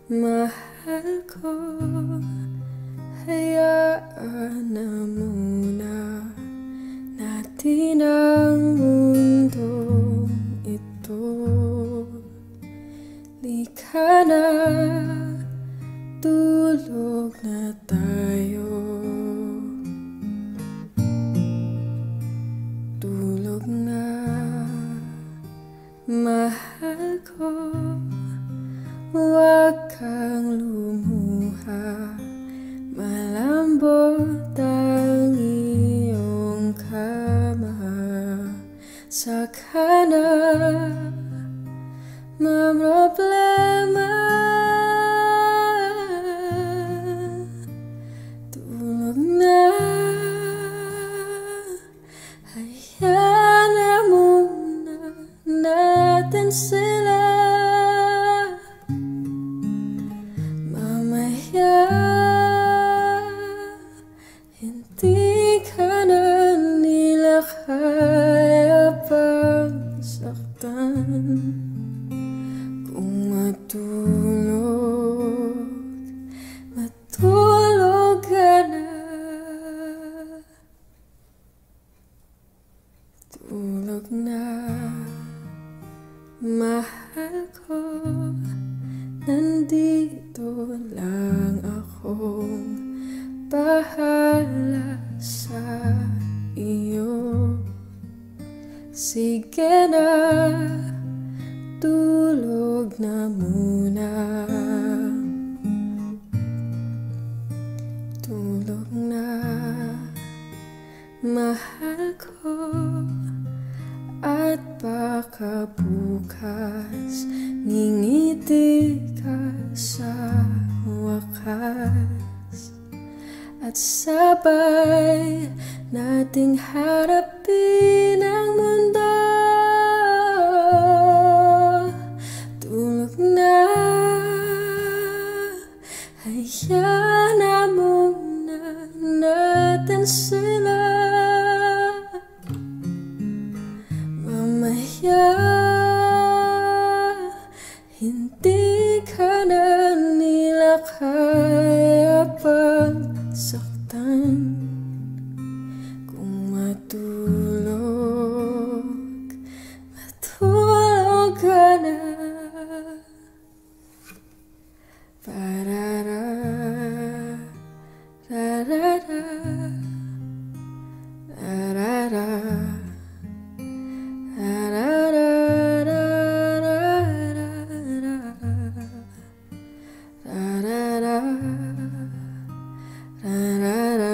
Mahal ko, hayaan na muna natin ang mundong ito. Lika na, tulog na tayo. Tulog na, mahal ko. Huwag kang lumuha, malambot ang iyong kama. Saka na mamroblema. Tulog na, hayaan na muna natin sila. Hindi ka na nila kaya pang saktan. Kung matulog ka na. Tulog na, mahal ko. Nandito lang akong bahala sa iyo. Sige na, tulog na muna. Tulog na, mahal ko. At baka bukas ngingiti ka sa wakas. At sabay nating harapin ang mundo. Tulog na, hayaan na muna natin sila. Mamaya, hindi ka na nila kaya pang saktan. Kung matulog ka na. Parara, rarara, rarara, rarara, rarara, rarara.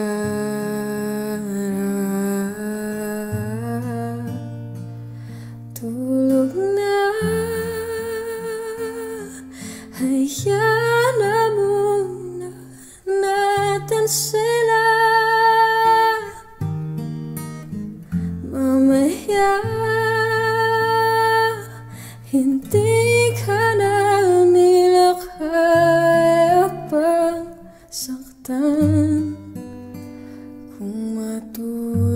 Tulog na, hayaan na muna natin sila. Mamaya, hindi ka na nila kaya pang saktan. Kung matulog